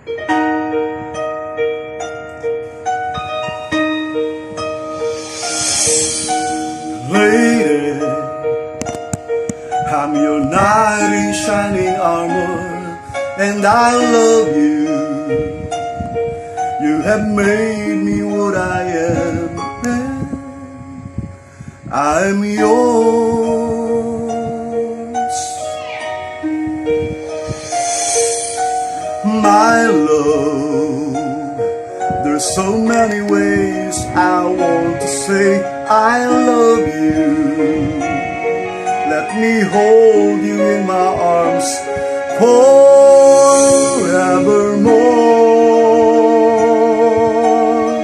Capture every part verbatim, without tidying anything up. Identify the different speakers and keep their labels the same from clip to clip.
Speaker 1: Lady, I'm your knight in shining armor, and I love you. You have made me what I am, and I'm yours. My love, there's so many ways I want to say I love you. Let me hold you in my arms forevermore.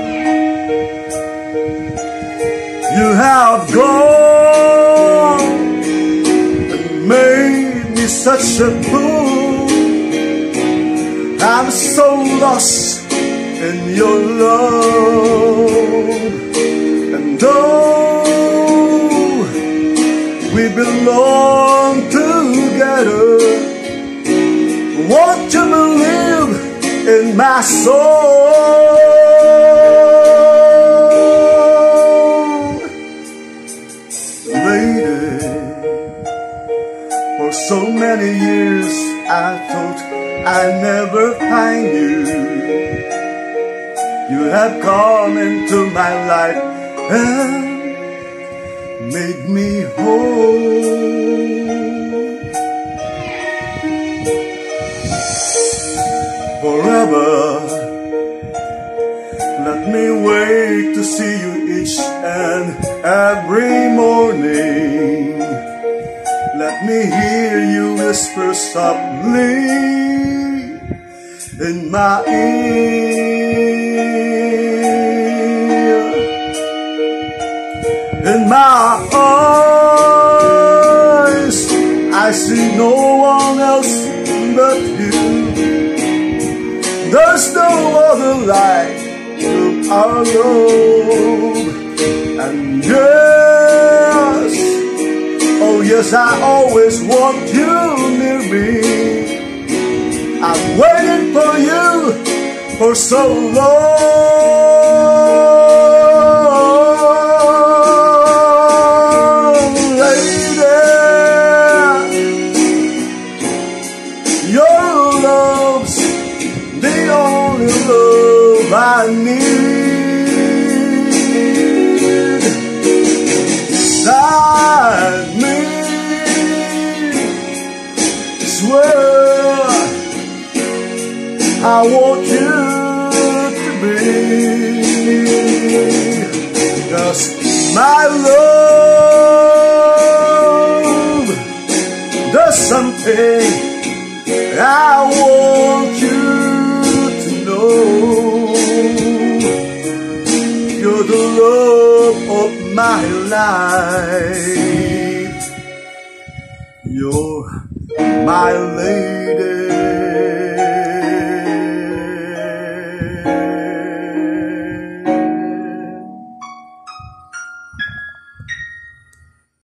Speaker 1: You have gone and made me such a fool. I'm so lost in your love, and though we belong together, won't you believe in my soul? Lady, for so many years I thought I'd never find you. You have come into my life and made me whole. Forever, let me wait to see you each and every morning. Let me hear you whisper softly in my ear. In my eyes, I see no one else but you. There's no other light to our love. And yes, oh yes, I always want you near me. I've waited for you for so long, lady. Your love's the only love I need. Beside me is where I want you to be. 'Cause my love, there's something I want you to know. You're the love of my life. You're my lady.